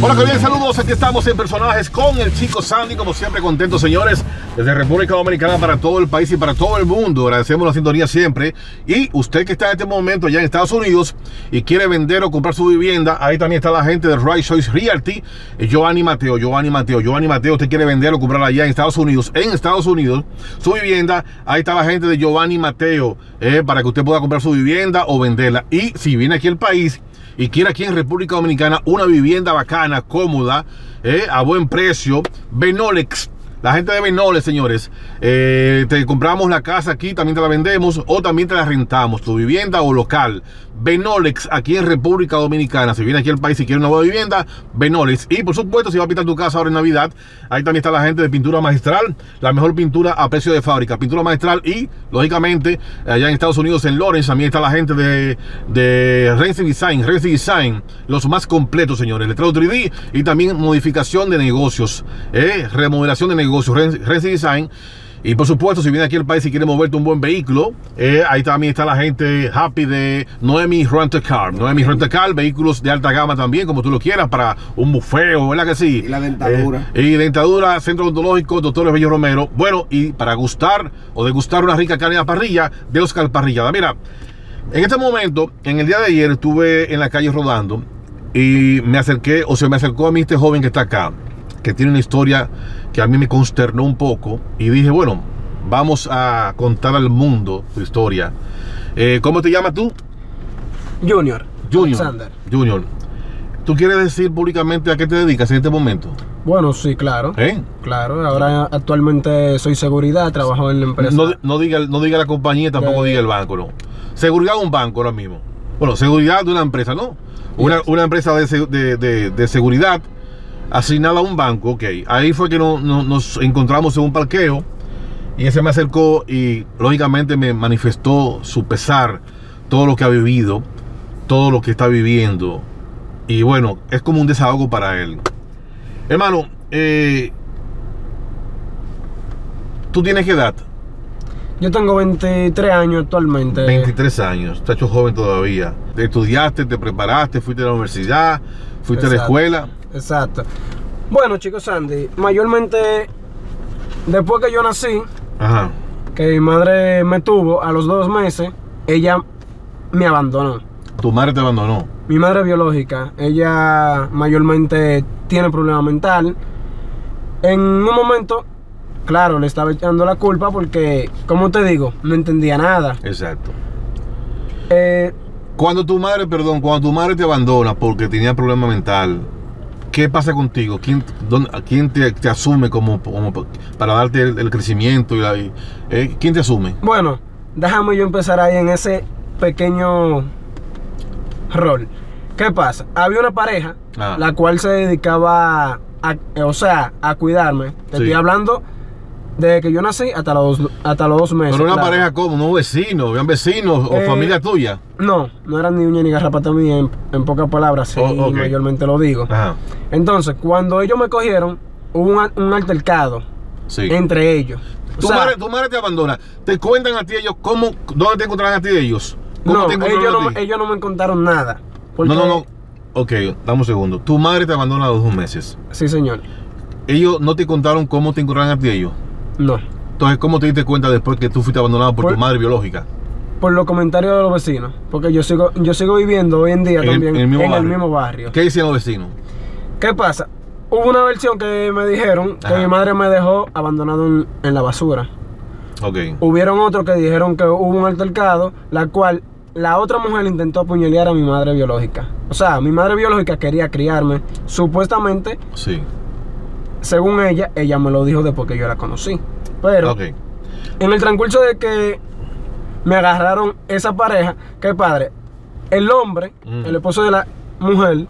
Hola, que bien, saludos. Aquí estamos en Personajes con el Chico Sandy, como siempre contentos, señores, desde República Dominicana para todo el país y para todo el mundo. Agradecemos la sintonía siempre. Y usted que está en este momento allá en Estados Unidos y quiere vender o comprar su vivienda, ahí también está la gente de Right Choice Realty, Giovanni Mateo, usted quiere vender o comprar allá en Estados Unidos, su vivienda, ahí está la gente de Giovanni Mateo, para que usted pueda comprar su vivienda o venderla. Y si viene aquí al país y quiere aquí en República Dominicana una vivienda bacana, cómoda, a buen precio, Benolex, la gente de Benolex, señores, te compramos la casa aquí, también te la vendemos o también te la rentamos, tu vivienda o local. Benolex, aquí en República Dominicana. Si viene aquí al país y quiere una nueva vivienda, Benolex. Y por supuesto, si va a pintar tu casa ahora en Navidad, ahí también está la gente de Pintura Magistral, la mejor pintura a precio de fábrica, Pintura Magistral. Y lógicamente allá en Estados Unidos, en Lawrence, también está la gente de Renzi Design, los más completos, señores, letrado 3D y también modificación de negocios, remodelación de negocios, Renzi Design. Y por supuesto, si viene aquí al país y quiere moverte un buen vehículo, ahí también está la gente happy de Noemi Rent a Car. Noemi Rent a Car, vehículos de alta gama también, como tú lo quieras, para un bufeo, ¿verdad que sí? Y la dentadura. Y dentadura, Centro Odontológico, Doctor Bello Romero. Bueno, y para gustar o degustar una rica carne a la parrilla, de Oscar Parrillada. Mira, en este momento, en el día de ayer, estuve en la calle rodando y me acercó a mí este joven que está acá, que tiene una historia que a mí me consternó un poco, y dije, bueno, vamos a contar al mundo tu historia. ¿Cómo te llamas tú? Junior. Alexander. Junior. ¿Tú quieres decir públicamente a qué te dedicas en este momento? Bueno, sí, claro. Claro, ahora actualmente soy seguridad, trabajo en la empresa. No diga la compañía, tampoco diga el banco, no. Seguridad de un banco ahora mismo. Bueno, seguridad de una empresa, ¿no? Una empresa de seguridad asignada a un banco, ok. Ahí fue que nos encontramos en un parqueo y él se me acercó y lógicamente me manifestó su pesar, todo lo que ha vivido, todo lo que está viviendo, y bueno, es como un desahogo para él. Hermano, ¿tú tienes qué edad? Yo tengo 23 años actualmente. 23 años, estás hecho joven todavía. Estudiaste, te preparaste, fuiste a la universidad, fuiste a la escuela. Exacto. Bueno, chicos, Sandy, mayormente después que yo nací, que mi madre me tuvo, a los 2 meses, ella me abandonó. ¿Tu madre te abandonó? Mi madre biológica, ella mayormente tiene problema mental. En un momento, claro, le estaba echando la culpa porque, como te digo, no entendía nada. Exacto. Cuando tu madre te abandona porque tenía problema mental, ¿qué pasa contigo? ¿Quién te asume como para darte el crecimiento? ¿Quién te asume? Bueno, déjame yo empezar ahí en ese pequeño rol. ¿Qué pasa? Había una pareja, la cual se dedicaba a cuidarme. Te estoy hablando desde que yo nací hasta los 2 meses. ¿Pero una pareja como? ¿No vecinos? ¿Eran vecinos o familia tuya? No eran ni uña ni garrapata mía, en pocas palabras, sí, mayormente lo digo. Entonces, cuando ellos me cogieron, hubo un altercado entre ellos. Tu madre te abandona. ¿Te cuentan a ti ellos dónde te encontraron a ti ellos? No, ellos no me contaron nada. No. Ok, dame un segundo. Tu madre te abandona a los 2 meses. Sí, señor. ¿Ellos no te contaron cómo te encontraron a ti ellos? No. Entonces, ¿cómo te diste cuenta después que tú fuiste abandonado por tu madre biológica? Por los comentarios de los vecinos. Porque yo sigo viviendo hoy en día también en el mismo barrio. ¿Qué decían los vecinos? ¿Qué pasa? Hubo una versión que me dijeron que mi madre me dejó abandonado en la basura. Hubieron otros que dijeron que hubo un altercado, la cual la otra mujer intentó apuñalear a mi madre biológica. O sea, mi madre biológica quería criarme. Supuestamente, según ella me lo dijo después que yo la conocí. Pero en el transcurso de que me agarraron esa pareja, ¿qué padre? El hombre, el esposo de la mujer,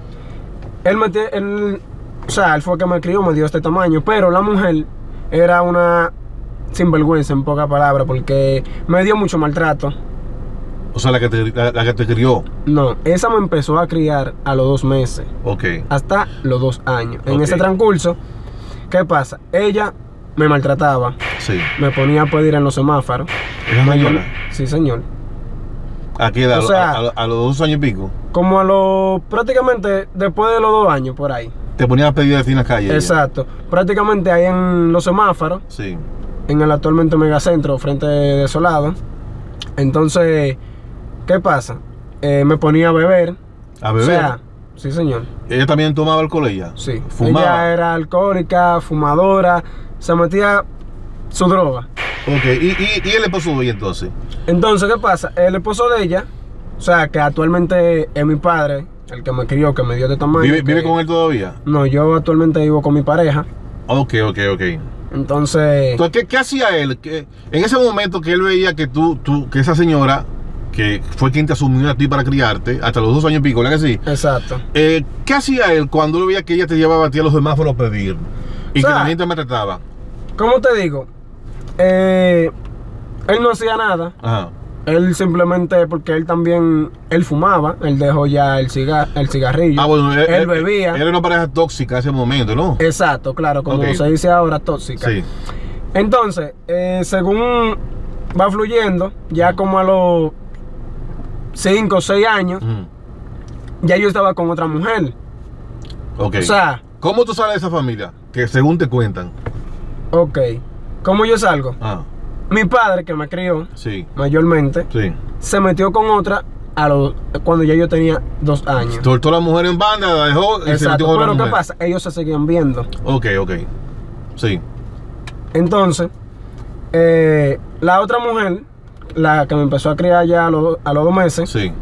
él fue que me crió, me dio este tamaño. Pero la mujer era una sinvergüenza, en pocas palabras, porque me dio mucho maltrato. O sea, la que te crió. No, esa me empezó a criar a los 2 meses. Hasta los 2 años. En ese transcurso, ¿qué pasa? Ella me maltrataba. Me ponía a pedir en los semáforos. ¿Era mayor? Sí, señor. Aquí O sea, a los 2 años y pico. Como a los, prácticamente después de los 2 años, por ahí. Te ponías a pedir así en la calle. Exacto. Prácticamente ahí en los semáforos. Sí. En el actualmente megacentro, frente de Solado. Entonces, ¿qué pasa? Me ponía a beber. ¿A beber? O sea, sí, señor. ¿Ella también tomaba alcohol ella? Sí. ¿Fumaba? Ella era alcohólica, fumadora, se metía su droga. Ok, ¿y el esposo de ella entonces? Entonces, ¿qué pasa? El esposo de ella, o sea, que actualmente es mi padre, el que me crió, que me dio de tamaño. ¿Vive con él todavía? No, yo actualmente vivo con mi pareja. Ok. Entonces, ¿Qué hacía él? En ese momento que él veía que que esa señora, que fue quien te asumió a ti para criarte, hasta los 2 años y pico, ¿verdad que sí? exacto. ¿Qué hacía él cuando él veía que ella te llevaba a ti a los semáforos a pedir? Y O sea, que también te maltrataba. ¿Cómo te digo? Él no hacía nada. Ajá. Él simplemente, porque él fumaba, él dejó ya el cigarrillo. Bueno, él bebía. Era una pareja tóxica en ese momento, ¿no? Exacto, claro, como Ok. se dice ahora, tóxica. Sí. Entonces, según va fluyendo, ya como a los 5 o 6 años, ya yo estaba con otra mujer. Ok. O sea, ¿Cómo tú sales de esa familia? Que según te cuentan. ok. ¿Cómo yo salgo? Ah, Mi padre, que me crió sí. mayormente, Sí. se metió con otra cuando ya yo tenía 2 años. Soltó a la mujer en banda, la dejó y se metió Exacto, con otra pero ¿qué mujer. pasa? Ellos se seguían viendo. Ok. Sí. Entonces, la otra mujer, la que me empezó a criar ya a los 2 meses, Sí.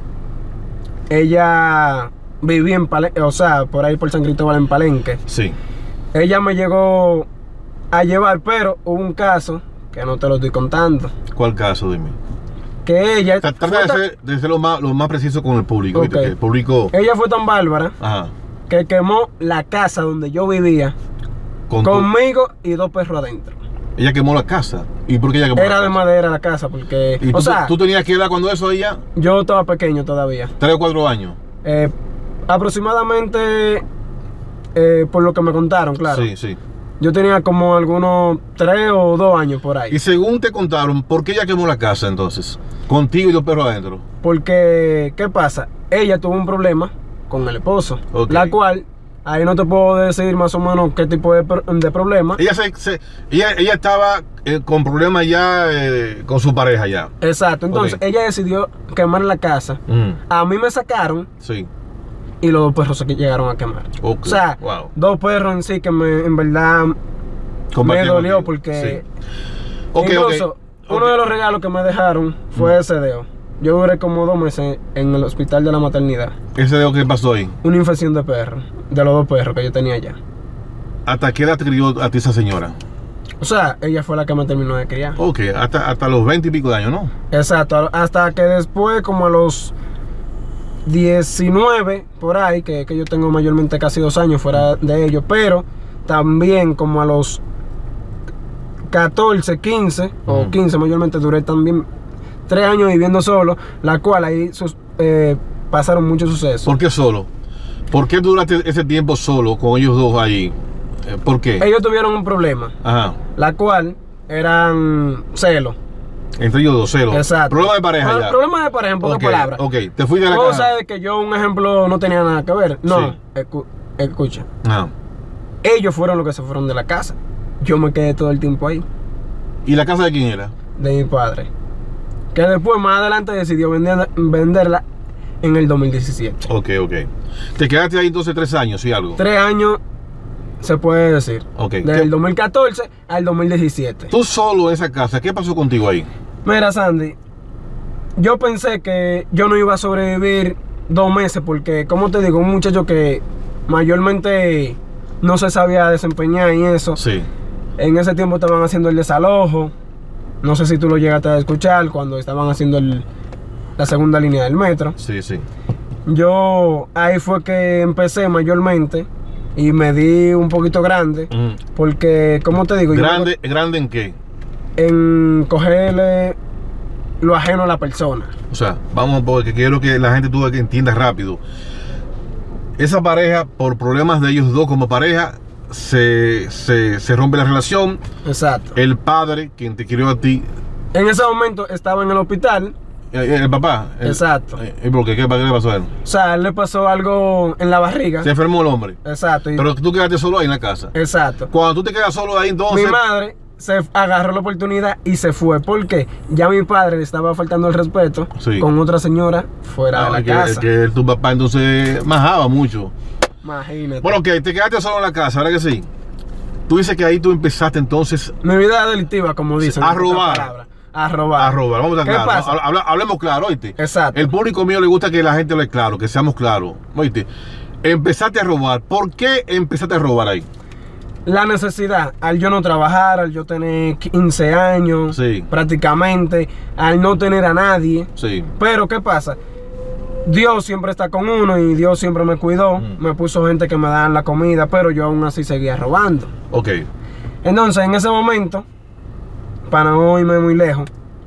ella vivía en Palenque, o sea, por ahí por San Cristóbal en Palenque. Sí. Ella me llegó a llevar, pero hubo un caso que no te lo estoy contando. ¿Cuál caso? Dime. Que ella Trata de ser lo más preciso con el público. Ok. ¿Viste? Que el público. ella fue tan bárbara Ajá. que quemó la casa donde yo vivía conmigo y 2 perros adentro. Ella quemó la casa. ¿Y por qué ella quemó Era la de casa? madera la casa porque, ¿Y o sea, tú tenías que edad cuando eso ella? yo estaba pequeño todavía. 3 o 4 años. Aproximadamente, por lo que me contaron, claro. Sí. Yo tenía como algunos 3 o 2 años por ahí. Y según te contaron, ¿por qué ella quemó la casa entonces? Contigo y 2 perros adentro. Porque, ¿qué pasa? Ella tuvo un problema con el esposo. Ok. La cual, ahí no te puedo decir más o menos qué tipo de problema. Ella estaba con problemas ya con su pareja ya. Exacto, entonces Ok. ella decidió quemar la casa. A mí me sacaron Sí. y los 2 perros se llegaron a quemar. Ok. O sea, Wow. 2 perros en sí que en verdad me Compartiendo dolió contigo. porque Sí. Ok. incluso uno de los regalos que me dejaron fue ese dedo. Yo duré como 2 meses en el hospital de la maternidad. ¿Ese dedo que pasó ahí? Una infección de perro, de los 2 perros que yo tenía allá. ¿Hasta qué edad te crió a ti esa señora? O sea, ella fue la que me terminó de criar. Ok, hasta los 20 y pico de años, ¿no? Exacto, hasta que después, como a los 19, por ahí, que yo tengo mayormente casi 2 años fuera de ellos, pero también como a los 14, 15, o 15 mayormente, duré también 3 años viviendo solo, la cual ahí pasaron muchos sucesos. ¿Por qué solo? ¿Por qué duraste ese tiempo solo con ellos dos allí? ¿Por qué? Ellos tuvieron un problema, Ajá. la cual eran celos. Entre ellos dos, celos. Exacto. Problema de pareja ya. Problema de pareja, en pocas Ok, palabras. Ok, te fuiste de la Cosa casa. de que yo, un ejemplo, no tenía nada que ver. No, Sí. escucha. Ajá. Ellos fueron los que se fueron de la casa. Yo me quedé todo el tiempo ahí, ¿Y la casa de quién era? de mi padre. Que después, más adelante, decidió venderla en el 2017. Ok. Te quedaste ahí entonces 3 años y algo. 3 años, se puede decir. Ok. Del 2014 al 2017. Tú solo en esa casa, ¿qué pasó contigo ahí? Mira, Sandy, yo pensé que yo no iba a sobrevivir 2 meses porque, como te digo, un muchacho que mayormente no se sabía desempeñar en eso. Sí. En ese tiempo estaban haciendo el desalojo. No sé si tú lo llegaste a escuchar cuando estaban haciendo la segunda línea del metro. Sí. Yo ahí fue que empecé mayormente y me di un poquito grande porque, como te digo, ¿Grande en qué? en cogerle lo ajeno a la persona. O sea, vamos, porque quiero que la gente tú que entienda rápido. Esa pareja, por problemas de ellos dos como pareja, se rompe la relación. Exacto. El padre, quien te crió a ti, En ese momento estaba en el hospital ¿El papá? Exacto. ¿Y por qué? ¿Qué le pasó a él? O sea, a él le pasó algo en la barriga. Se enfermó el hombre. Exacto. Pero tú quedaste solo ahí en la casa. Exacto. Cuando tú te quedas solo ahí, entonces... Mi madre se agarró la oportunidad y se fue. Porque ya mi padre le estaba faltando el respeto con otra señora fuera de la casa. Que tu papá entonces majaba mucho. Imagínate. Bueno, que te quedaste solo en la casa, ¿verdad que sí? Tú dices que ahí tú empezaste entonces... Mi vida delictiva, como dicen. A robar. A robar. A robar, vamos a estar claros. Hablemos claro, ¿oíste? Exacto. El público mío le gusta que la gente hable claro, que seamos claros, ¿oíste? Empezaste a robar. ¿Por qué empezaste a robar ahí? La necesidad, al yo no trabajar, al yo tener 15 años, sí, prácticamente, al no tener a nadie. Sí. Pero, ¿qué pasa? Dios siempre está con uno y Dios siempre me cuidó. Me puso gente que me daban la comida, pero yo aún así seguía robando. Ok. Entonces, en ese momento, para no irme muy lejos,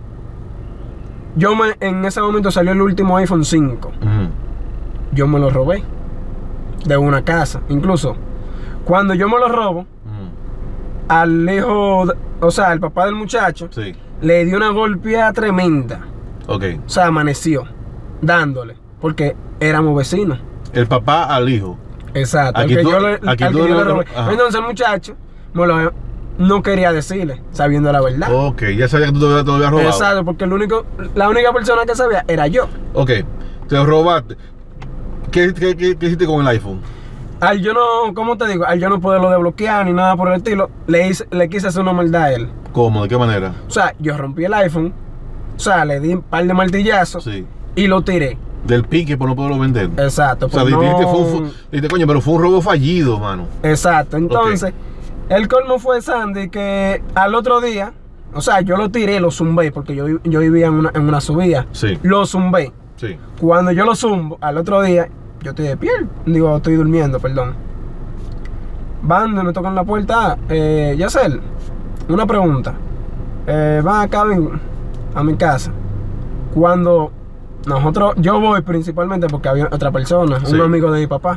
en ese momento salió el último iPhone 5. Yo me lo robé de una casa. Incluso, cuando yo me lo robo, al hijo, o sea, al papá del muchacho, sí, le dio una golpeada tremenda. Ok. O sea, amaneció dándole, porque éramos vecinos. El papá al hijo. Exacto. Entonces el muchacho no quería decirle, sabiendo la verdad. Ok, ya sabía que tú te habías robado. Exacto, porque la única persona que sabía era yo. Ok, te robaste. ¿Qué hiciste con el iPhone? Al yo no, ¿cómo te digo? Al yo no poderlo desbloquear ni nada por el estilo, le quise hacer una maldad a él. ¿Cómo? ¿De qué manera? O sea, yo rompí el iPhone, o sea, le di un par de martillazos, sí, y lo tiré. Del pique por no poderlo vender. Exacto. O sea, dijiste, coño, pero fue un robo fallido, mano. Exacto. Entonces, el colmo fue, Sandy, que al otro día, o sea, yo lo tiré, lo zumbé, porque yo vivía en una subida. Sí. Lo zumbé. Sí. Cuando yo lo zumbo, al otro día, yo estoy de pie. Digo, estoy durmiendo, perdón. Van, me tocan la puerta. Yacel, una pregunta. Van acá, ven a mi casa. Cuando yo voy principalmente porque había otra persona, un amigo de mi papá.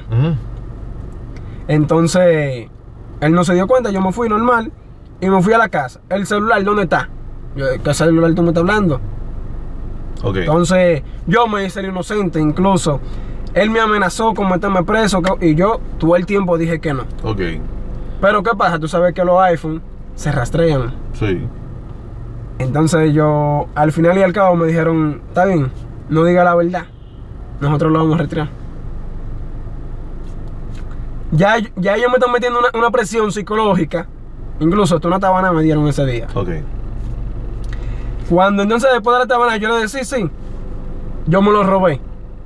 Entonces, él no se dio cuenta, yo me fui normal y me fui a la casa. El celular, ¿dónde está? Yo, ¿qué celular tú me estás hablando? Okay. Entonces, yo me hice el inocente, incluso él me amenazó con meterme preso y yo todo el tiempo dije que no. Ok. Pero ¿qué pasa? Tú sabes que los iPhones se rastrean. Sí. Entonces yo, al final y al cabo me dijeron, está bien, no diga la verdad, nosotros lo vamos a retirar. Ya ellos me están metiendo una presión psicológica. Incluso hasta una tabana me dieron ese día. Ok. Cuando entonces después de la tabana yo le decía, sí, yo me lo robé.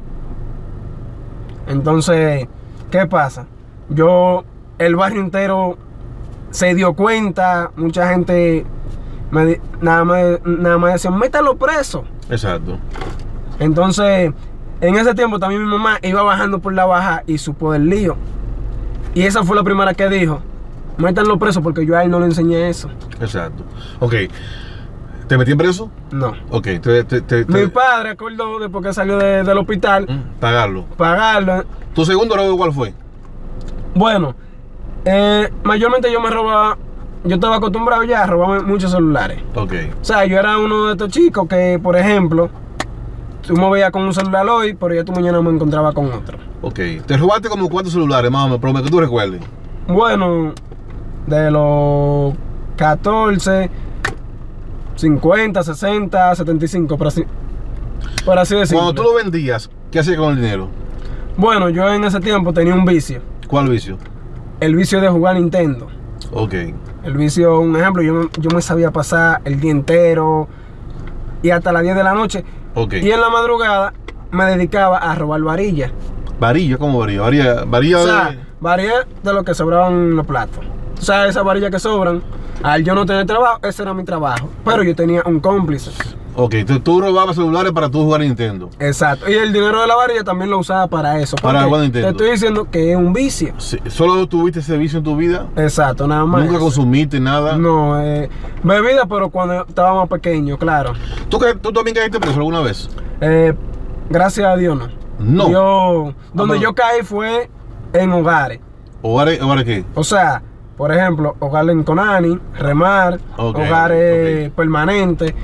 Entonces, ¿qué pasa? El barrio entero se dio cuenta, mucha gente nada más decían, métalo preso. Exacto. Entonces, en ese tiempo también mi mamá iba bajando por la baja y supo del lío. Y esa fue la primera que dijo, métanlo preso, porque yo a él no le enseñé eso. Exacto. Ok. ¿Te metí en preso? No. Ok. Mi padre acordó después que salió del hospital. Pagarlo. ¿Tu segundo robo cuál fue? Bueno, mayormente yo estaba acostumbrado ya a robarme muchos celulares. Ok. O sea, yo era uno de estos chicos que, por ejemplo, tú me veías con un celular hoy, pero ya tú mañana me encontraba con otro. Ok. ¿Te robaste como cuántos celulares, más o menos, pero que tú recuerdes? Bueno, de los 14, 50, 60, 75, por así decirlo. Cuando tú lo vendías, ¿qué hacías con el dinero? Bueno, yo en ese tiempo tenía un vicio. ¿Cuál vicio? El vicio de jugar Nintendo. Ok. El vicio, un ejemplo, yo me sabía pasar el día entero y hasta las 10 de la noche. Ok. Y en la madrugada me dedicaba a robar varillas. ¿Varilla? ¿Cómo varilla? Varilla o sea, varilla de lo que sobraban los platos. O sea, esas varillas que sobran, al yo no tener trabajo, ese era mi trabajo. Pero yo tenía un cómplice. Ok, tú robabas celulares para tú jugar Nintendo. Exacto. Y el dinero de la varilla también lo usaba para eso. Para jugar Nintendo. Te estoy diciendo que es un vicio. Sí. ¿Solo tuviste ese vicio en tu vida? Exacto, nada más. ¿Nunca consumiste nada? No, bebida, pero cuando estaba más pequeño, claro. ¿Tú también caíste preso alguna vez? Gracias a Dios, no. No. Donde yo caí fue en hogares. ¿Hogares qué? O sea, por ejemplo, hogares en Conani, Remar, hogares permanentes.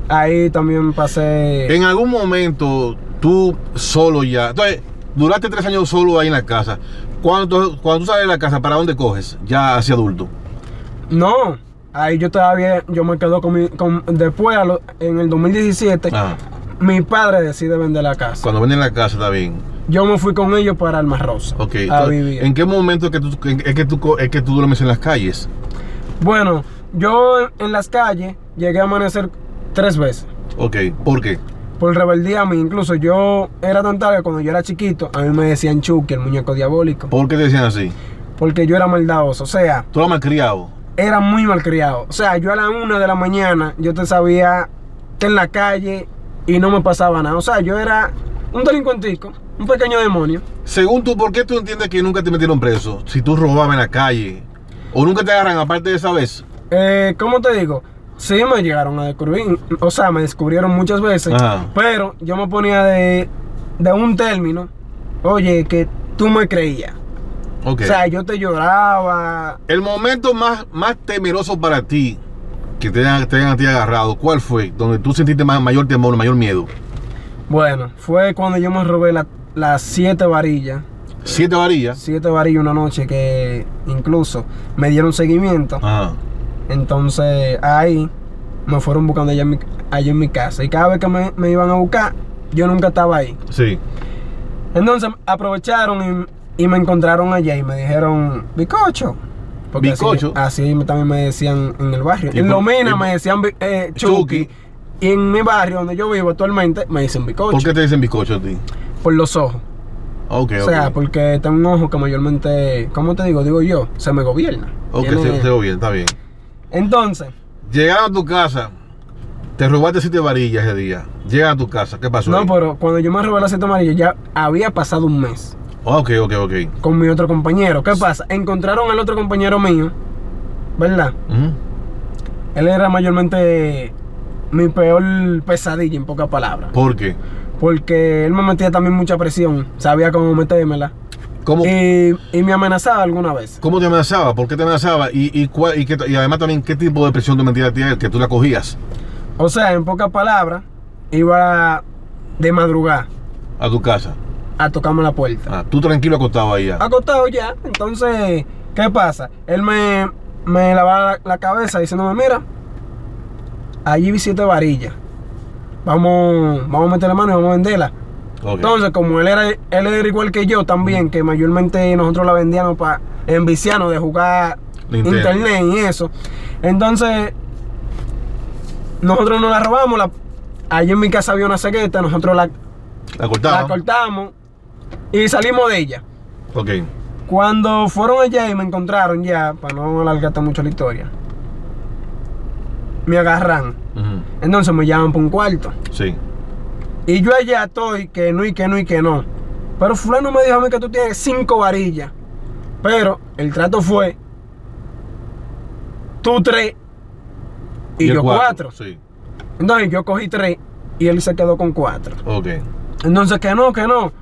Ahí también pasé. En algún momento, tú solo ya. Entonces, duraste 3 años solo ahí en la casa. Cuando tú sales de la casa, ¿para dónde coges? Ya hacia adulto. No, ahí yo me quedo después, en el 2017, mi padre decide vender la casa. Cuando venden la casa, está bien. Yo me fui con ellos para Almas Rosa. Ok, entonces, ¿en qué momento es que tú duermes en las calles? Bueno, yo en las calles llegué a amanecer 3 veces. Ok, ¿por qué? Por rebeldía a mí. Incluso yo era tan tarde, cuando yo era chiquito, a mí me decían Chucky, el muñeco diabólico. ¿Por qué te decían así? Porque yo era maldadoso, o sea... ¿Tú eras malcriado? Era muy malcriado. O sea, yo a la 1 de la mañana, yo te sabía que en la calle y no me pasaba nada. O sea, yo era un delincuentico, un pequeño demonio. Según tú, ¿por qué tú entiendes que nunca te metieron preso? Si tú robabas en la calle. ¿O nunca te agarran aparte de esa vez? ¿Cómo te digo? Sí me llegaron a descubrir, o sea, me descubrieron muchas veces. Pero yo me ponía de un término, oye, que tú me creías. Okay. O sea, yo te lloraba. El momento más temeroso para ti, que te hayan a ti agarrado, ¿cuál fue? Donde tú sentiste mayor temor, mayor miedo. Bueno, fue cuando yo me robé las 7 varillas. ¿7 varillas? 7 varillas una noche, que incluso me dieron seguimiento. Entonces ahí me fueron buscando allá en mi casa. Y cada vez que me iban a buscar, yo nunca estaba ahí. Sí. Entonces aprovecharon y me encontraron allá y me dijeron, Bicocho. Porque ¿Bicocho? Así también me decían en el barrio. En Lomina me decían Chucky. Y en mi barrio, donde yo vivo actualmente, me dicen Bicocho. ¿Por qué te dicen Bicocho a ti? Por los ojos. Okay, o sea, porque tengo un ojo que mayormente, ¿cómo te digo? Digo yo, se me gobierna. Ok, se gobierna, está bien. Entonces, llegaron a tu casa, te robaste 7 varillas ese día. Llegas a tu casa, ¿qué pasó? No, ahí? Pero cuando yo me robé las 7 varillas, ya había pasado un mes. Ok. Con mi otro compañero. ¿Qué pasa? Encontraron al otro compañero mío, ¿verdad? Él era mayormente mi peor pesadilla, en pocas palabras. ¿Por qué? Porque él me metía también mucha presión. Sabía cómo metérmela. ¿Cómo? Y me amenazaba alguna vez. ¿Cómo te amenazaba? ¿Por qué te amenazaba? Y además también, ¿qué tipo de presión te metía a ti que tú la cogías? O sea, en pocas palabras, iba de madrugada a tu casa a tocarme la puerta. Tú tranquilo acostado ahí ya. Acostado ya. Entonces, ¿qué pasa? Él me lavaba la cabeza diciéndome, mira, allí vi 7 varillas. Vamos a meterle mano y vamos a venderla. Entonces, como él era igual que yo también, que mayormente nosotros la vendíamos para enviciarnos de jugar internet y eso. Entonces, nosotros nos la robamos. Allí en mi casa había una cegueta, nosotros la cortamos y salimos de ella. Cuando fueron allá y me encontraron ya, para no alargarte mucho la historia, me agarran. Entonces me llaman por un cuarto. Sí. Y yo allá estoy, que no. Pero fulano me dijo a mí que tú tienes 5 varillas. Pero el trato fue, tú 3 y yo 4. Sí. Entonces yo cogí 3 y él se quedó con 4. Entonces que no.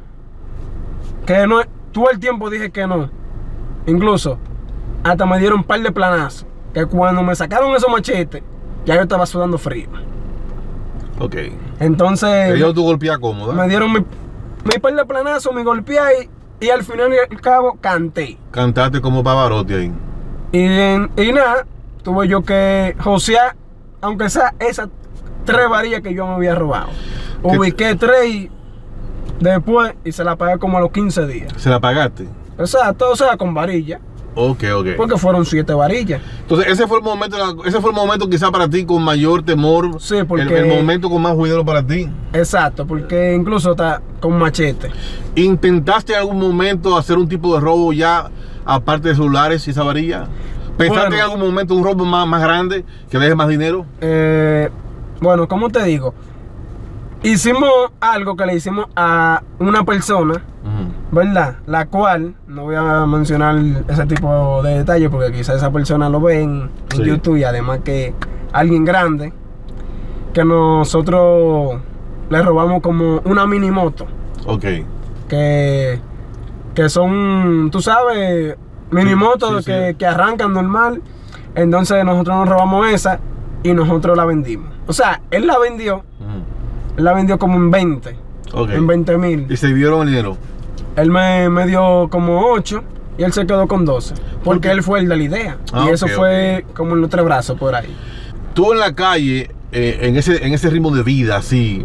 Todo el tiempo dije que no. Incluso hasta me dieron un par de planazos. Que cuando me sacaron esos machetes, ya yo estaba sudando frío. Entonces, ¿te dio tu golpeada cómoda? Me dieron mi par de planazo, me golpeé y al final y al cabo canté. Cantaste como Pavarotti ahí. Y nada, tuve yo que josear, aunque sea esas 3 varillas que yo me había robado. Ubiqué 3 y después y se la pagué como a los 15 días. ¿Se la pagaste? Exacto, o sea, con varilla. Porque fueron 7 varillas. Entonces ese fue el momento quizá para ti con mayor temor. Sí, porque el momento con más juidero para ti. Exacto, porque incluso está con machete. ¿Intentaste en algún momento hacer un tipo de robo ya aparte de celulares y esa varilla? ¿Pensaste en algún momento un robo más grande que deje más dinero? Bueno, ¿cómo te digo? Hicimos algo que le hicimos a una persona, ¿verdad? La cual, no voy a mencionar ese tipo de detalles porque quizás esa persona lo ve en YouTube, y además que alguien grande, que nosotros le robamos como una mini moto. Que son, tú sabes, mini motos que arrancan normal. Entonces nosotros nos robamos esa y nosotros la vendimos. O sea, él la vendió como en 20. En 20,000. ¿Y se dieron el dinero? Él me dio como 8 y él se quedó con 12. Porque él fue el de la idea. Y eso fue como en los 3 brazos por ahí. Tú en la calle, en ese ritmo de vida, así,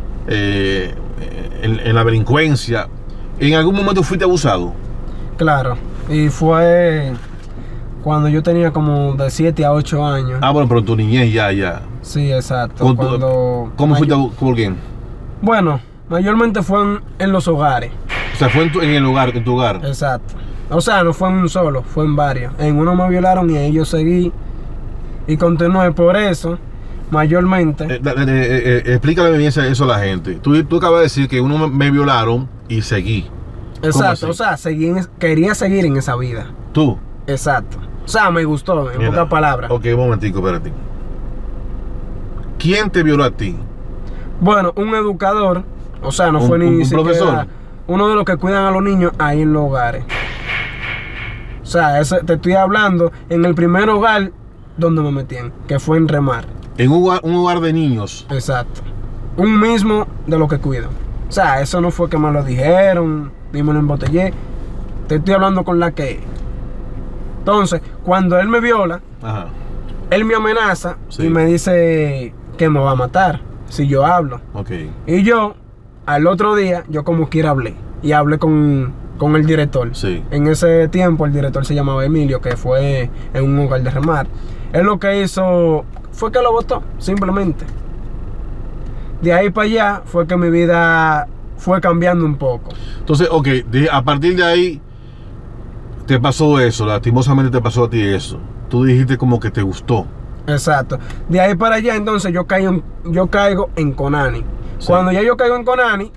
en la delincuencia, ¿en algún momento fuiste abusado? Claro. Y fue cuando yo tenía como de 7 a 8 años. Ah, bueno, pero tu niñez ya. Sí, exacto. ¿Cómo fuiste por quién? Bueno, mayormente fue en los hogares. O sea, fue en tu hogar. Exacto. O sea, no fue en un solo, fue en varios. En uno me violaron y ahí yo seguí y continué. Por eso, mayormente. Explícale bien eso a la gente. Tú acabas de decir que uno me violaron y seguí. Exacto, o sea, quería seguir en esa vida. ¿Tú? Exacto. O sea, me gustó, en pocas palabras. Ok, un momentico, espérate. ¿Quién te violó a ti? Bueno, un educador. O sea, no fue ni siquiera profesor. Uno de los que cuidan a los niños ahí en los hogares. O sea, te estoy hablando en el primer hogar donde me metían, que fue en Remar. En un hogar de niños. Exacto. Un mismo de los que cuidan. O sea, eso no fue que me lo dijeron, ni me lo embotellé. Te estoy hablando con la que. Entonces, cuando él me viola, él me amenaza y me dice que me va a matar si yo hablo. Okay. Y yo, al otro día, yo como quiera hablé. Y hablé con el director. Sí. En ese tiempo el director se llamaba Emilio, que fue en un hogar de Remar. Él lo que hizo fue que lo botó, simplemente. De ahí para allá fue que mi vida fue cambiando un poco. Entonces, ok, a partir de ahí te pasó eso, lastimosamente te pasó a ti eso. Tú dijiste como que te gustó. Exacto. De ahí para allá entonces yo caigo en Conani. Sí. Cuando ya yo caigo en Conani,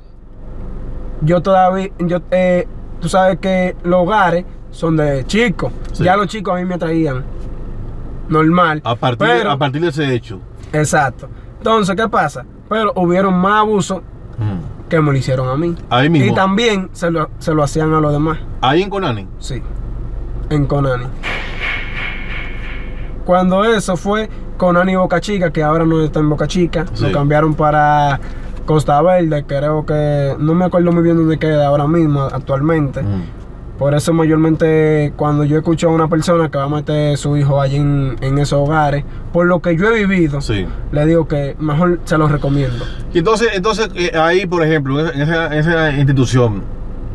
tú sabes que los hogares son de chicos. Sí. Ya los chicos a mí me atraían normal. A partir de ese hecho. Exacto. Entonces, ¿qué pasa? Pero hubieron más abusos que me lo hicieron a mí. Ahí mismo. Y también se lo hacían a los demás. ¿Ahí en Conani? Sí, en Conani. Cuando eso fue Conani Boca Chica, que ahora no está en Boca Chica, sí. Lo cambiaron para Costa Verde, creo que, no me acuerdo muy bien dónde queda ahora mismo, actualmente. Por eso mayormente cuando yo escucho a una persona que va a meter a su hijo allí en esos hogares, por lo que yo he vivido, sí. Le digo que mejor se los recomiendo. Y entonces ahí, por ejemplo, en esa institución,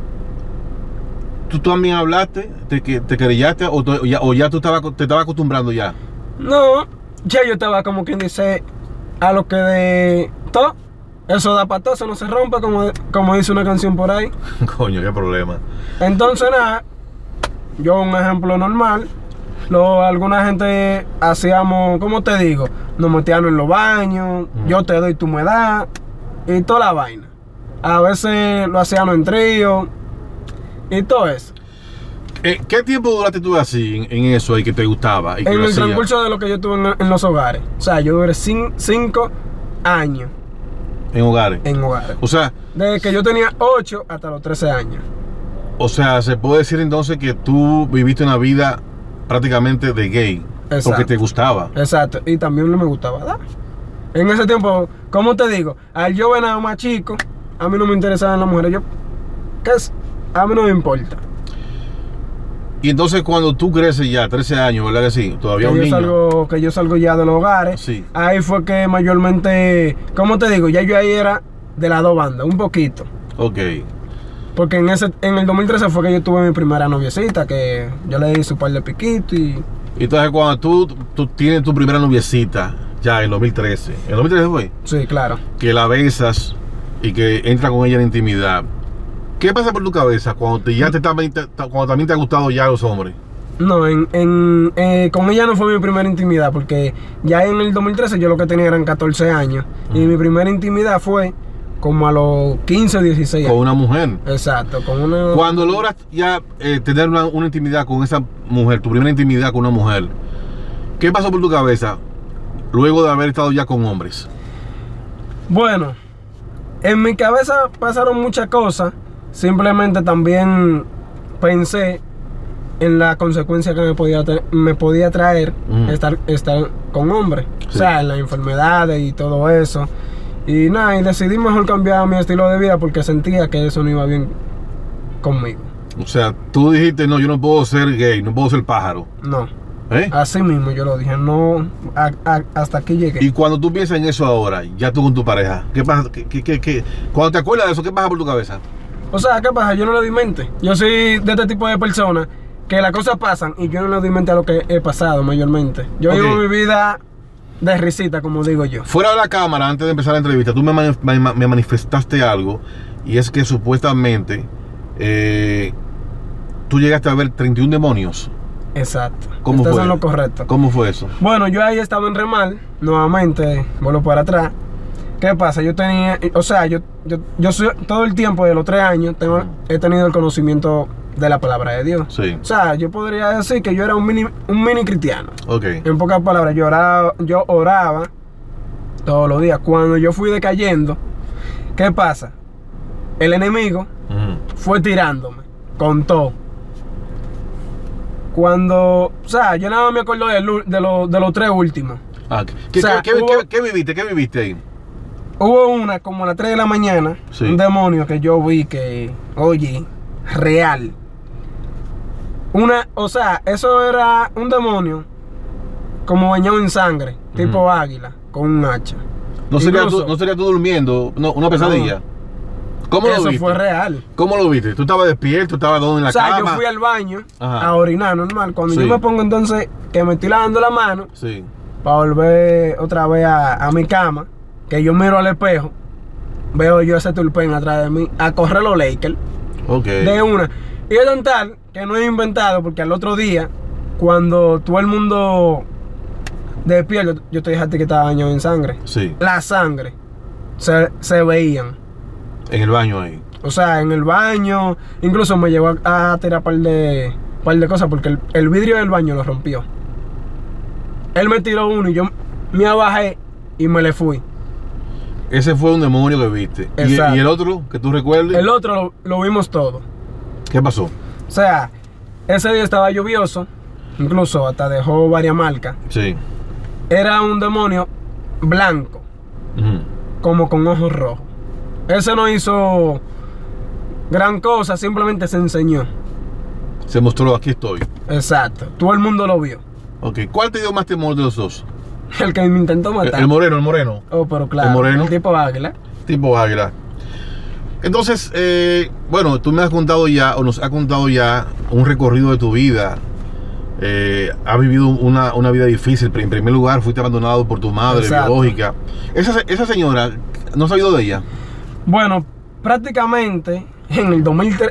¿tú también hablaste, te querellaste o ya te estabas acostumbrando ya? No, ya yo estaba como quien dice a lo que de todo. Eso da para todo, eso no se rompe, como dice una canción por ahí. Coño, qué problema. Entonces nada, yo un ejemplo normal, alguna gente hacíamos, ¿cómo te digo? Nos metíamos en los baños, yo te doy tu humedad y toda la vaina. A veces lo hacíamos en trío y todo eso. ¿Qué tiempo duraste tú así en eso ahí que te gustaba? En el transcurso de lo que yo tuve en los hogares. O sea, yo duré 5 años. ¿En hogares? En hogares. O sea, desde que yo tenía 8 hasta los 13 años. O sea, se puede decir entonces que tú viviste una vida prácticamente de gay. Exacto. Porque te gustaba. Exacto. Y también me gustaba dar. En ese tiempo, ¿cómo te digo? Al yo venía más chico, a mí no me interesaban las mujeres. A mí no me importa. Y entonces cuando tú creces ya, 13 años, ¿verdad que sí? Todavía un niño. Que yo salgo ya de los hogares. Sí. Ahí fue que mayormente, ¿cómo te digo? Ya yo ahí era de las dos bandas, un poquito. Ok. Porque en el 2013 fue que yo tuve mi primera noviecita, que yo le di su par de piquitos y... Entonces cuando tú tienes tu primera noviecita, ya en 2013. ¿En 2013 fue? Sí, claro. Que la besas y que entra con ella en intimidad. ¿Qué pasa por tu cabeza cuando también te ha gustado ya los hombres? No, con ella no fue mi primera intimidad, porque ya en el 2013 yo lo que tenía eran 14 años. Y mi primera intimidad fue como a los 15 o 16 años. Con una mujer. Exacto, con una... Cuando logras ya tener una intimidad con esa mujer, tu primera intimidad con una mujer, ¿qué pasó por tu cabeza luego de haber estado ya con hombres? Bueno, en mi cabeza pasaron muchas cosas. Simplemente también pensé en la consecuencia que me podía traer estar con hombres. Sí. O sea, en las enfermedades y todo eso. Y nada, y decidí mejor cambiar mi estilo de vida porque sentía que eso no iba bien conmigo. O sea, tú dijiste, no, yo no puedo ser gay, no puedo ser pájaro. No. ¿Eh? Así mismo yo lo dije, no, hasta aquí llegué. Y cuando tú piensas en eso ahora, ya tú con tu pareja, ¿qué pasa? Cuando te acuerdas de eso, ¿qué pasa por tu cabeza? O sea, ¿qué pasa? Yo no le doy mente. Yo soy de este tipo de personas que las cosas pasan y yo no le doy mente a lo que he pasado mayormente. Yo vivo mi vida de risita, como digo yo. Fuera de la cámara, antes de empezar la entrevista, tú me manifestaste algo, y es que supuestamente tú llegaste a ver 31 demonios. Exacto. ¿Cómo Estás fue? en lo correcto. ¿Cómo fue eso? Bueno, yo ahí estaba en Remal, nuevamente, vuelvo para atrás. ¿Qué pasa? Yo tenía, o sea, yo soy, todo el tiempo de los 3 años he tenido el conocimiento de la palabra de Dios. Sí. O sea, yo podría decir que yo era un mini cristiano. Ok. En pocas palabras, yo oraba todos los días. Cuando yo fui decayendo, ¿qué pasa? El enemigo fue tirándome con todo. Cuando, o sea, yo nada más me acuerdo de los 3 últimos. Ah, ¿qué viviste ahí? Hubo una como a las 3 de la mañana, sí, un demonio que yo vi que, oye, real. O sea, eso era un demonio como bañado en sangre, tipo águila, con un hacha. ¿No sería tú durmiendo? No, una pesadilla. No. ¿Cómo lo viste? Eso fue real. ¿Cómo lo viste? ¿Tú estabas despierto? ¿Estabas en la cama? O sea, yo fui al baño a orinar normal. Cuando sí, yo me pongo entonces, que me estoy lavando la mano, sí, para volver otra vez a mi cama, que yo miro al espejo, veo yo ese tulpen atrás de mí, a correr los Lakers. Ok. De una. Y es tan tal que no he inventado, porque al otro día, cuando todo el mundo despierta, yo te dije a ti que estaba bañado en sangre. Sí. La sangre se veían. En el baño ahí. O sea, en el baño. Incluso me llevó a tirar par de cosas porque el vidrio del baño lo rompió. Él me tiró uno y yo me abajé y me le fui. Ese fue un demonio que viste. ¿Y el otro que tú recuerdes? El otro lo vimos todo. ¿Qué pasó? O sea, ese día estaba lluvioso. Incluso hasta dejó varias marcas. Sí. Era un demonio blanco, como con ojos rojos. Ese no hizo gran cosa, simplemente se enseñó. Se mostró, aquí estoy. Exacto, todo el mundo lo vio. Ok, ¿cuál te dio más temor de los dos? El que me intentó matar. El moreno. Oh, pero claro, el moreno. El tipo águila. Tipo águila. Entonces, bueno, tú me has contado ya, o nos has contado ya, un recorrido de tu vida. Has vivido una vida difícil. En primer lugar, fuiste abandonado por tu madre biológica. Esa señora, ¿no has sabido de ella? Bueno, prácticamente en el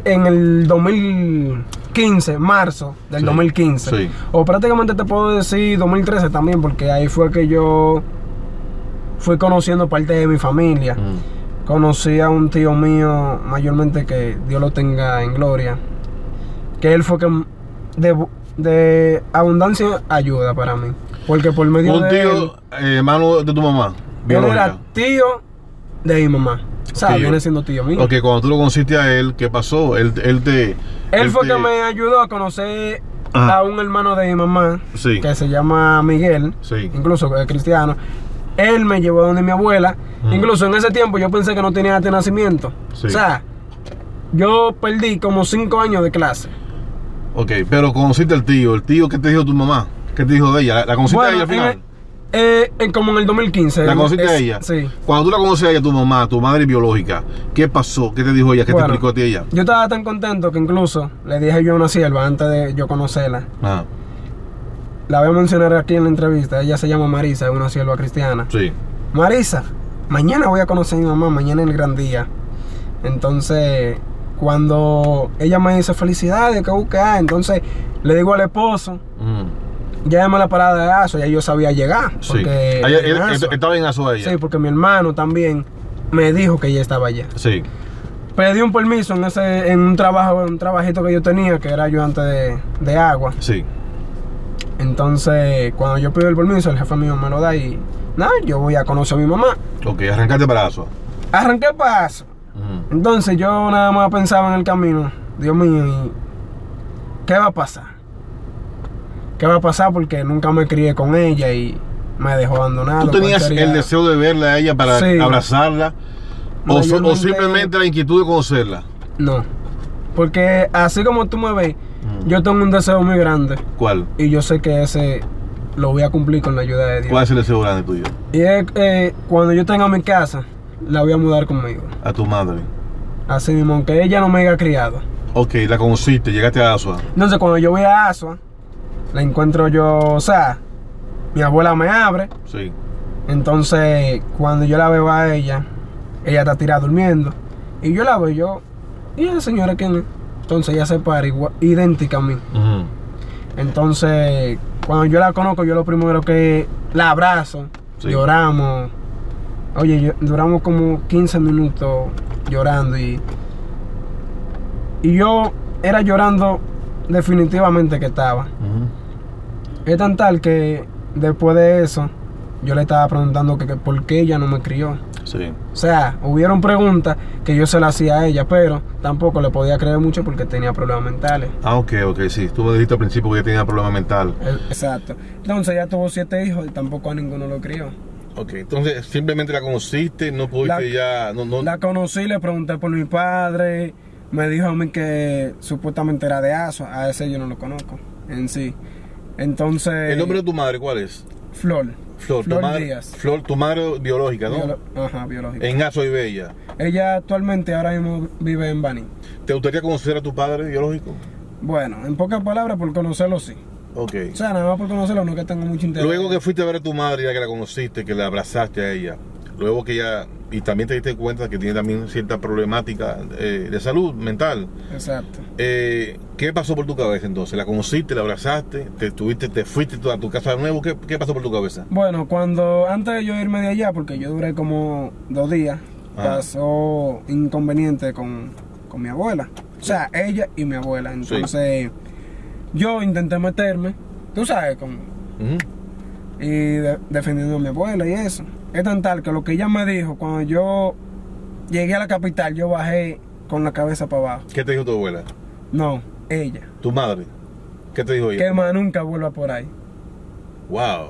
2015, marzo del 2015. Sí. O prácticamente te puedo decir 2013 también, porque ahí fue que yo fui conociendo parte de mi familia. Conocí a un tío mío, mayormente, que Dios lo tenga en gloria, que él fue que de abundancia ayuda para mí, porque por medio un de tío, hermano de tu mamá biológica. Él era tío de mi mamá. O sea, viene siendo tío mío. Ok, cuando tú lo conociste a él, ¿qué pasó? Él fue que me ayudó a conocer a un hermano de mi mamá, que se llama Miguel, incluso que es cristiano. Él me llevó a donde mi abuela. Incluso en ese tiempo yo pensé que no tenía de nacimiento. O sea, yo perdí como 5 años de clase. Ok, pero conociste al tío. ¿El tío qué te dijo tu mamá? ¿Qué te dijo de ella? ¿La conociste a ella al final? Como en el 2015. ¿La conociste a ella? Sí. Cuando tú la conoces a ella, tu mamá, tu madre biológica, ¿qué pasó? ¿Qué te dijo ella? ¿Qué te explicó a ti ella? Yo estaba tan contento que incluso le dije yo a una sierva antes de yo conocerla. La voy a mencionar aquí en la entrevista. Ella se llama Marisa, es una sierva cristiana. Sí. Marisa, mañana voy a conocer a mi mamá, mañana es el gran día. Entonces, cuando ella me dice felicidades, que buscar, entonces le digo al esposo, llévame a la parada de Aso, ya yo sabía llegar. Porque estaba en Aso ella. Sí, porque mi hermano también me dijo que ella estaba allá. Sí. Pedí un permiso en un trabajito que yo tenía, que era ayudante de agua. Sí. Entonces, cuando yo pido el permiso, el jefe mío me lo da y nada, yo voy a conocer a mi mamá. Ok, arrancaste para Aso. Arranqué para Aso. Entonces yo nada más pensaba en el camino, Dios mío, ¿qué va a pasar? ¿Qué va a pasar? Porque nunca me crié con ella y me dejó abandonado. ¿Tú tenías el deseo de verla a ella para abrazarla? ¿O simplemente la inquietud de conocerla? No, porque así como tú me ves, yo tengo un deseo muy grande. ¿Cuál? Y yo sé que ese lo voy a cumplir con la ayuda de Dios. ¿Cuál es el deseo grande tuyo? Y es cuando yo tenga mi casa, la voy a mudar conmigo. ¿A tu madre? Así mismo, aunque ella no me haya criado. Ok, la conociste, llegaste a Asua. Entonces cuando yo voy a Asua, la encuentro yo, o sea, mi abuela me abre. Sí. Entonces cuando yo la veo a ella está tirada durmiendo. Y yo la veo ¿y esa señora quién es? Entonces ella se para igual, idéntica a mí. Entonces cuando yo la conozco, yo lo primero que la abrazo, lloramos. Oye, duramos como 15 minutos llorando y yo era llorando definitivamente que estaba. Es tan tal que después de eso yo le estaba preguntando que por qué ella no me crió. Sí. O sea, hubieron preguntas que yo se las hacía a ella, pero tampoco le podía creer mucho porque tenía problemas mentales. Ah, ok, sí. Tú me dijiste al principio que ella tenía problemas mentales. Exacto. Entonces ella tuvo 7 hijos y tampoco a ninguno lo crió. Ok, entonces simplemente la conociste, no pudiste La conocí, le pregunté por mi padre, me dijo a mí que supuestamente era de Asua, a ese yo no lo conozco en sí. Entonces... ¿El nombre de tu madre cuál es? Flor Díaz. Flor, tu madre biológica, ¿no? Ajá, biológica. En Asua vive ella. Ella actualmente ahora mismo vive en Baní. ¿Te gustaría conocer a tu padre biológico? Bueno, en pocas palabras, por conocerlo sí. Ok. O sea, nada más por conocerlo, no que tengo mucho interés. Luego que fuiste a ver a tu madre, ya que la conociste, que la abrazaste a ella, luego que ella, y también te diste cuenta que tiene también cierta problemática de salud mental. Exacto. ¿Qué pasó por tu cabeza entonces? ¿La conociste, la abrazaste, te fuiste a tu casa de nuevo? ¿Qué pasó por tu cabeza? Bueno, antes de yo irme de allá, porque yo duré como 2 días, pasó inconveniente con mi abuela. O sea, ella y mi abuela. Entonces... yo intenté meterme, tú sabes, y defendiendo a mi abuela y eso. Es tan tal que lo que ella me dijo, cuando yo llegué a la capital, yo bajé con la cabeza para abajo. ¿Qué te dijo tu abuela? No, ella. ¿Tu madre? ¿Qué te dijo ella? Que más nunca vuelva por ahí. Wow.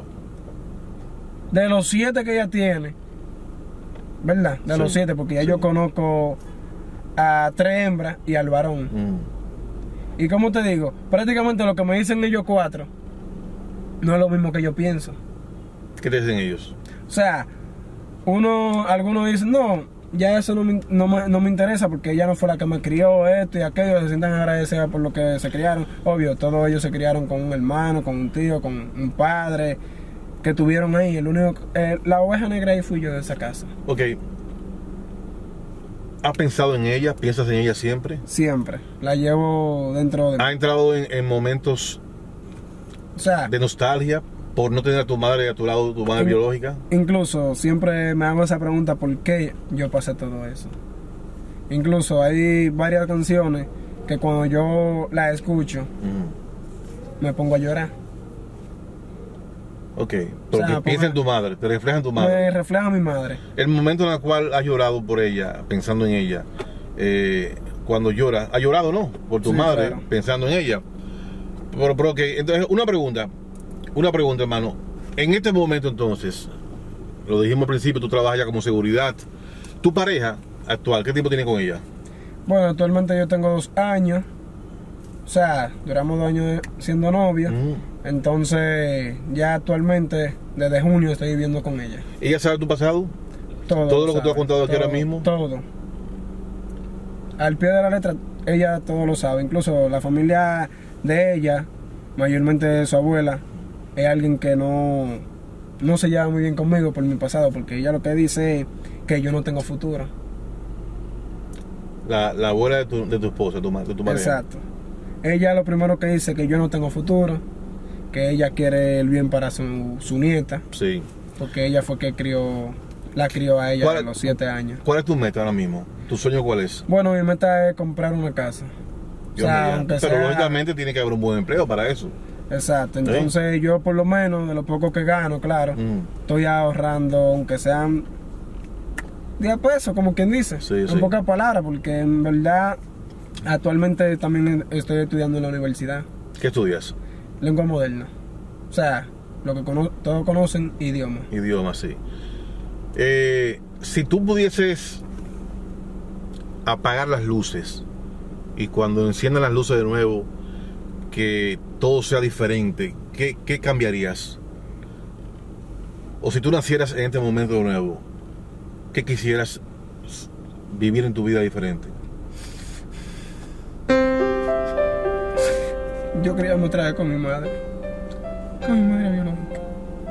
De los 7 que ella tiene, ¿verdad? De los 7, porque ya yo conozco a 3 hembras y al varón. Y como te digo, prácticamente lo que me dicen ellos 4 no es lo mismo que yo pienso. ¿Qué te dicen ellos? O sea, algunos dicen, no, ya eso no me interesa porque ella no fue la que me crió, esto y aquello, se sientan agradecidas por lo que se criaron. Obvio, todos ellos se criaron con un hermano, con un tío, con un padre que tuvieron ahí. La oveja negra ahí fui yo de esa casa. Ok. ¿Has pensado en ella? ¿Piensas en ella siempre? Siempre. La llevo dentro de mí. ¿Ha entrado en momentos de nostalgia por no tener a tu madre a tu lado, tu madre biológica? Incluso siempre me hago esa pregunta, ¿por qué yo pasé todo eso? Incluso hay varias canciones que cuando yo las escucho, me pongo a llorar. Ok, porque piensa en tu madre, te refleja en tu madre. Me refleja a mi madre. El momento en el cual has llorado por ella, pensando en ella, cuando lloras, ¿has llorado no? Por tu madre, claro, pensando en ella. Pero que, entonces, una pregunta, hermano. En este momento entonces, lo dijimos al principio, tú trabajas ya como seguridad. ¿Tu pareja actual, qué tiempo tienes con ella? Bueno, actualmente yo tengo 2 años. O sea, duramos 2 años siendo novios. Entonces, ya actualmente, desde junio estoy viviendo con ella. ¿Ella sabe tu pasado? ¿Todo lo que tú has contado aquí ahora mismo? Todo. Al pie de la letra, ella todo lo sabe. Incluso la familia de ella, mayormente su abuela, es alguien que no se lleva muy bien conmigo por mi pasado, porque ella lo que dice es que yo no tengo futuro. La abuela de tu esposa, de tu pareja. Exacto. Ella lo primero que dice es que yo no tengo futuro, que ella quiere el bien para su nieta. Sí. Porque ella fue que la crió a ella a los 7 años. ¿Cuál es tu meta ahora mismo? ¿Tu sueño cuál es? Bueno, mi meta es comprar una casa. Pero lógicamente tiene que haber un buen empleo para eso. Exacto. Entonces yo por lo menos, de lo poco que gano, claro, estoy ahorrando, aunque sean 10 pesos, como quien dice. En pocas palabras, porque en verdad actualmente también estoy estudiando en la universidad. ¿Qué estudias? Lengua moderna. O sea, lo que todos conocen, idioma. Idioma, sí. Si tú pudieses apagar las luces y cuando enciendan las luces de nuevo, que todo sea diferente, ¿qué cambiarías? O si tú nacieras en este momento de nuevo, ¿qué quisieras vivir en tu vida diferente? Yo quería mostrar con mi madre biológica.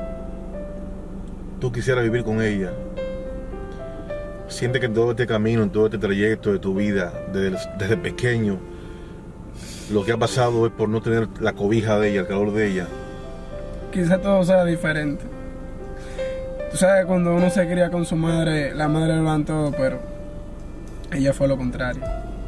Tú quisieras vivir con ella. Siente que en todo este camino, en todo este trayecto de tu vida, desde pequeño, lo que ha pasado es por no tener la cobija de ella, el calor de ella. Quizá todo sea diferente. Tú sabes, cuando uno se cría con su madre, la madre lo dan todo, pero ella fue lo contrario.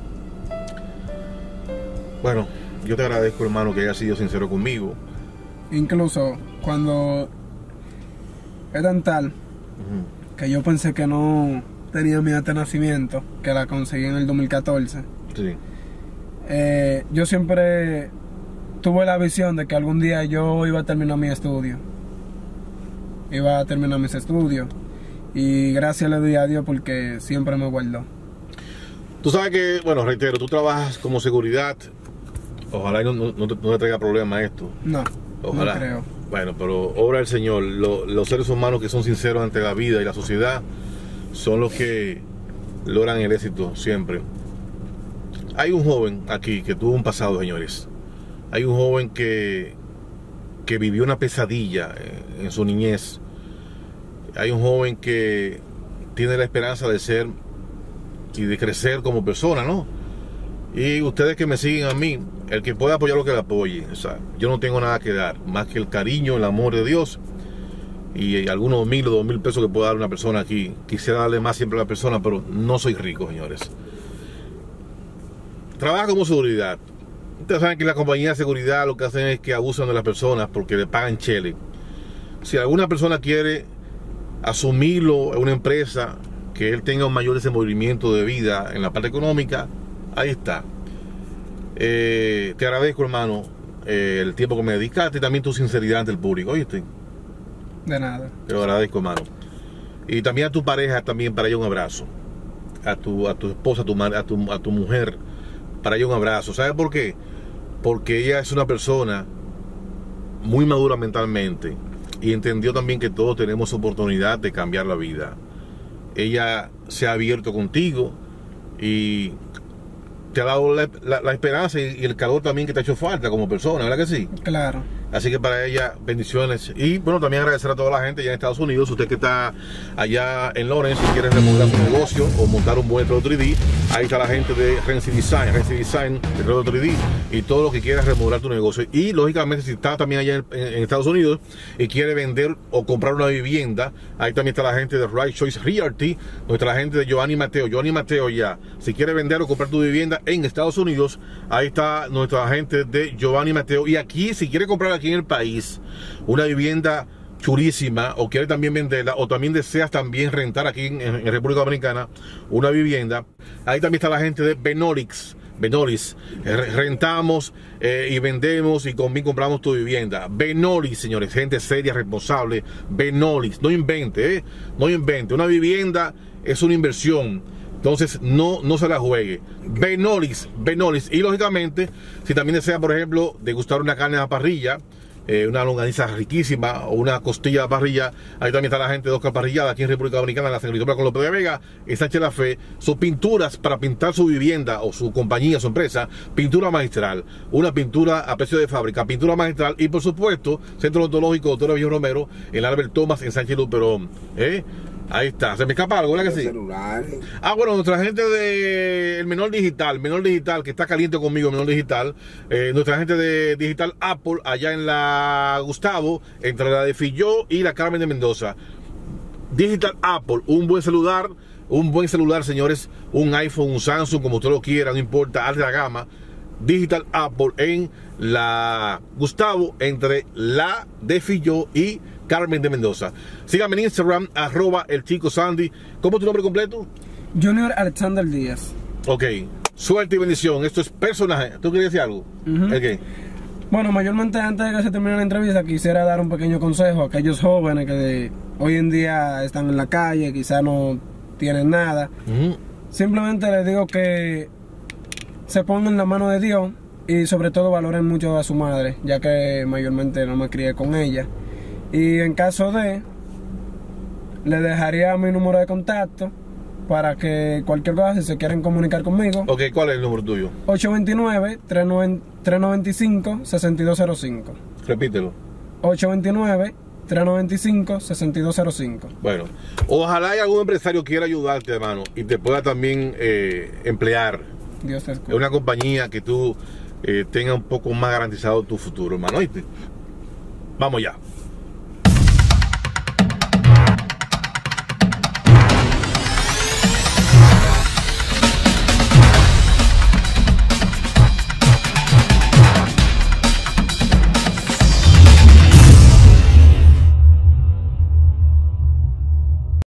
Bueno, yo te agradezco, hermano, que hayas sido sincero conmigo. Incluso cuando es tan tal que yo pensé que no tenía mi acta de nacimiento, que la conseguí en el 2014. Sí. Yo siempre tuve la visión de que algún día yo iba a terminar mi estudio. Iba a terminar mis estudios. Y gracias le doy a Dios porque siempre me guardó. Tú sabes que, bueno, reitero, tú trabajas como seguridad. Ojalá no te traiga problema esto. No, ojalá. No creo. Bueno, pero obra del Señor. Los seres humanos que son sinceros ante la vida y la sociedad son los que logran el éxito siempre. Hay un joven aquí que tuvo un pasado, señores. Hay un joven que vivió una pesadilla en su niñez. Hay un joven que tiene la esperanza de ser y de crecer como persona, ¿no? Y ustedes que me siguen a mí, el que pueda apoyar lo que le apoye. O sea, yo no tengo nada que dar, más que el cariño, el amor de Dios y algunos 1,000 o 2,000 pesos que pueda dar una persona aquí. Quisiera darle más siempre a la persona, pero no soy rico, señores. Trabaja como seguridad. Ustedes saben que la compañía de seguridad lo que hacen es que abusan de las personas porque le pagan chele. Si alguna persona quiere asumirlo en una empresa, que él tenga un mayor desenvolvimiento de vida en la parte económica, ahí está. Te agradezco, hermano, el tiempo que me dedicaste y también tu sinceridad ante el público, ¿oíste? De nada. Te lo agradezco, hermano. Y también a tu pareja, también para ella un abrazo. A tu esposa, a tu mujer, para ella un abrazo. ¿Sabes por qué? Porque ella es una persona muy madura mentalmente y entendió también que todos tenemos oportunidad de cambiar la vida. Ella se ha abierto contigo y te ha dado la esperanza y el calor también que te ha hecho falta como persona, ¿verdad que sí? Claro. Así que para ella, bendiciones. Y bueno, también agradecer a toda la gente allá en Estados Unidos. Usted que está allá en Lawrence y quiere remodelar su negocio o montar un buen 3D, ahí está la gente de Renzi Design de 3D y todo lo que quieras remodelar tu negocio. Y lógicamente, si está también allá en Estados Unidos y quiere vender o comprar una vivienda, ahí también está la gente de Right Choice Realty, donde está la gente de Giovanni Mateo ya. Si quiere vender o comprar tu vivienda en Estados Unidos, ahí está nuestra gente de Giovanni Mateo. Y aquí, si quiere comprar aquí en el país una vivienda chulísima o quiere también venderla o también deseas también rentar aquí en República Dominicana una vivienda, ahí también está la gente de Benolis. Rentamos y vendemos y también compramos tu vivienda. Benolis, señores, gente seria, responsable. Benolis, no invente, no invente. Una vivienda es una inversión. Entonces no se la juegue. Benolis. Y lógicamente, si también desea, por ejemplo, degustar una carne a la parrilla, una longaniza riquísima o una costilla a la parrilla, ahí también está la gente de Oscar Parrillada aquí en República Dominicana, en la Señorita con López de Vega, en Sánchez La Fe. Sus pinturas para pintar su vivienda o su compañía, su empresa, pintura magistral, una pintura a precio de fábrica, pintura magistral. Y por supuesto, Centro Odontológico Dr. Villo Romero, en Albert Thomas, en Sánchez Luperón. Ahí está, se me escapa algo, ¿verdad que sí? Celulares. Bueno, nuestra gente de el Menor Digital, que está caliente conmigo, Menor Digital, nuestra gente de Digital Apple, allá en la Gustavo, entre la de Filló y la Carmen de Mendoza. Digital Apple, un buen celular, señores, un iPhone, un Samsung, como usted lo quiera, no importa, alta gama. Digital Apple en la Gustavo, entre la de Filló y Carmen de Mendoza. Síganme en Instagram, @elchicosandy. ¿Cómo es tu nombre completo? Junior Alexander Díaz. Ok, suerte y bendición. Esto es personaje. ¿Tú querías decir algo? Okay. Bueno, mayormente antes de que se termine la entrevista quisiera dar un pequeño consejo a aquellos jóvenes que hoy en día están en la calle, quizás no tienen nada. Simplemente les digo que se pongan en la mano de Dios y sobre todo valoren mucho a su madre, ya que mayormente no me crié con ella. Y en caso de, le dejaría mi número de contacto para que cualquier cosa, si se quieren comunicar conmigo. Ok, ¿cuál es el número tuyo? 829-395-6205. Repítelo. 829-395-6205. Bueno, ojalá y algún empresario quiera ayudarte, hermano, y te pueda también emplear. Dios te escuche. Es una compañía que tú tengas un poco más garantizado tu futuro, hermano. ¿Oíste? Vamos ya.